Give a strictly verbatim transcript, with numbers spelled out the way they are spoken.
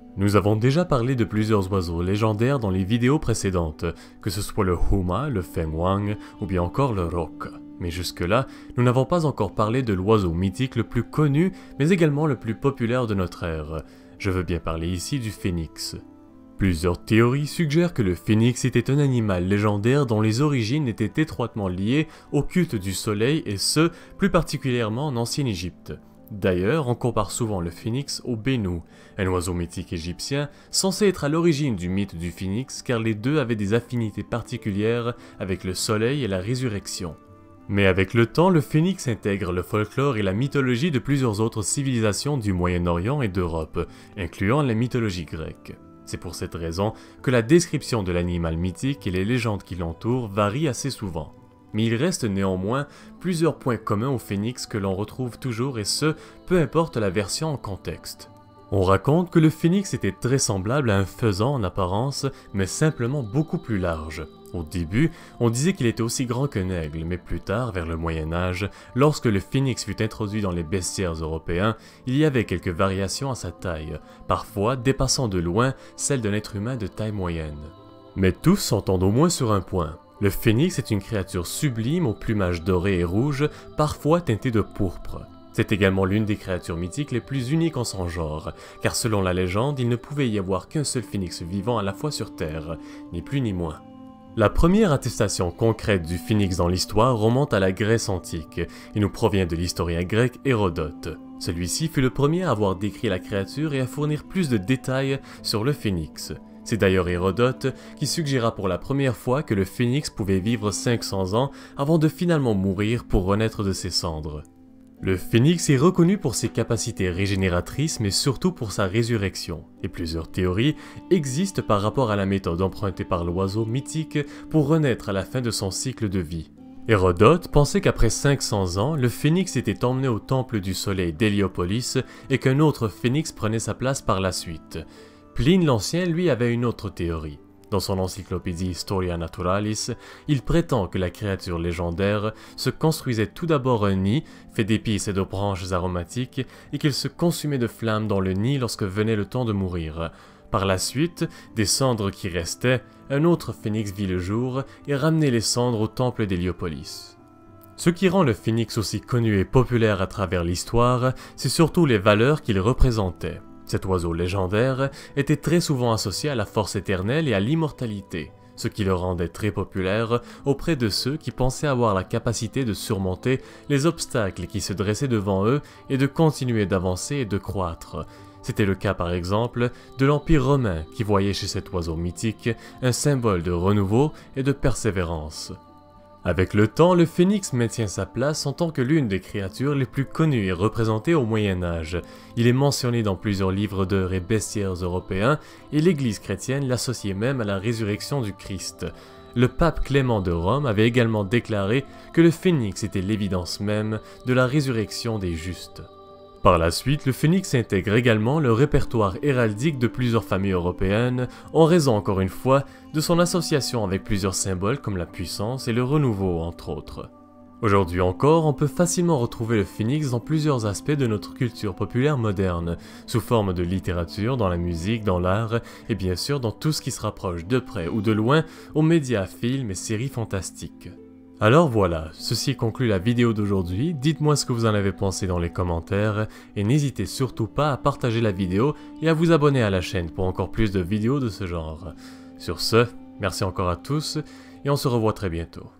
Nous avons déjà parlé de plusieurs oiseaux légendaires dans les vidéos précédentes, que ce soit le huma, le fenghuang ou bien encore le roc. Mais jusque-là, nous n'avons pas encore parlé de l'oiseau mythique le plus connu, mais également le plus populaire de notre ère. Je veux bien parler ici du phénix. Plusieurs théories suggèrent que le phénix était un animal légendaire dont les origines étaient étroitement liées au culte du soleil et ce, plus particulièrement en ancienne Égypte. D'ailleurs, on compare souvent le phénix au Bénou, un oiseau mythique égyptien censé être à l'origine du mythe du phénix car les deux avaient des affinités particulières avec le soleil et la résurrection. Mais avec le temps, le phénix intègre le folklore et la mythologie de plusieurs autres civilisations du Moyen-Orient et d'Europe, incluant la mythologie grecque. C'est pour cette raison que la description de l'animal mythique et les légendes qui l'entourent varient assez souvent. Mais il reste néanmoins plusieurs points communs au phénix que l'on retrouve toujours et ce, peu importe la version en contexte. On raconte que le phénix était très semblable à un faisan en apparence, mais simplement beaucoup plus large. Au début, on disait qu'il était aussi grand qu'un aigle, mais plus tard, vers le Moyen-Âge, lorsque le phénix fut introduit dans les bestiaires européens, il y avait quelques variations à sa taille, parfois dépassant de loin celle d'un être humain de taille moyenne. Mais tous s'entendent au moins sur un point. Le phénix est une créature sublime au plumage doré et rouge, parfois teinté de pourpre. C'est également l'une des créatures mythiques les plus uniques en son genre, car selon la légende, il ne pouvait y avoir qu'un seul phénix vivant à la fois sur Terre, ni plus ni moins. La première attestation concrète du phénix dans l'histoire remonte à la Grèce antique et nous provient de l'historien grec Hérodote. Celui-ci fut le premier à avoir décrit la créature et à fournir plus de détails sur le phénix. C'est d'ailleurs Hérodote qui suggéra pour la première fois que le phénix pouvait vivre cinq cents ans avant de finalement mourir pour renaître de ses cendres. Le phénix est reconnu pour ses capacités régénératrices mais surtout pour sa résurrection, et plusieurs théories existent par rapport à la méthode empruntée par l'oiseau mythique pour renaître à la fin de son cycle de vie. Hérodote pensait qu'après cinq cents ans, le phénix était emmené au temple du soleil d'Héliopolis et qu'un autre phénix prenait sa place par la suite. Pline l'Ancien, lui, avait une autre théorie. Dans son encyclopédie Historia Naturalis, il prétend que la créature légendaire se construisait tout d'abord un nid, fait d'épices et de branches aromatiques, et qu'il se consumait de flammes dans le nid lorsque venait le temps de mourir. Par la suite, des cendres qui restaient, un autre phénix vit le jour et ramenait les cendres au temple d'Héliopolis. Ce qui rend le phénix aussi connu et populaire à travers l'histoire, c'est surtout les valeurs qu'il représentait. Cet oiseau légendaire était très souvent associé à la force éternelle et à l'immortalité, ce qui le rendait très populaire auprès de ceux qui pensaient avoir la capacité de surmonter les obstacles qui se dressaient devant eux et de continuer d'avancer et de croître. C'était le cas par exemple de l'Empire romain qui voyait chez cet oiseau mythique un symbole de renouveau et de persévérance. Avec le temps, le phénix maintient sa place en tant que l'une des créatures les plus connues et représentées au Moyen-Âge. Il est mentionné dans plusieurs livres d'heures et bestiaires européens et l'Église chrétienne l'associait même à la résurrection du Christ. Le pape Clément de Rome avait également déclaré que le phénix était l'évidence même de la résurrection des justes. Par la suite, le phénix intègre également le répertoire héraldique de plusieurs familles européennes, en raison encore une fois de son association avec plusieurs symboles comme la puissance et le renouveau entre autres. Aujourd'hui encore, on peut facilement retrouver le phénix dans plusieurs aspects de notre culture populaire moderne, sous forme de littérature, dans la musique, dans l'art, et bien sûr dans tout ce qui se rapproche de près ou de loin aux médias, films et séries fantastiques. Alors voilà, ceci conclut la vidéo d'aujourd'hui, dites-moi ce que vous en avez pensé dans les commentaires, et n'hésitez surtout pas à partager la vidéo et à vous abonner à la chaîne pour encore plus de vidéos de ce genre. Sur ce, merci encore à tous, et on se revoit très bientôt.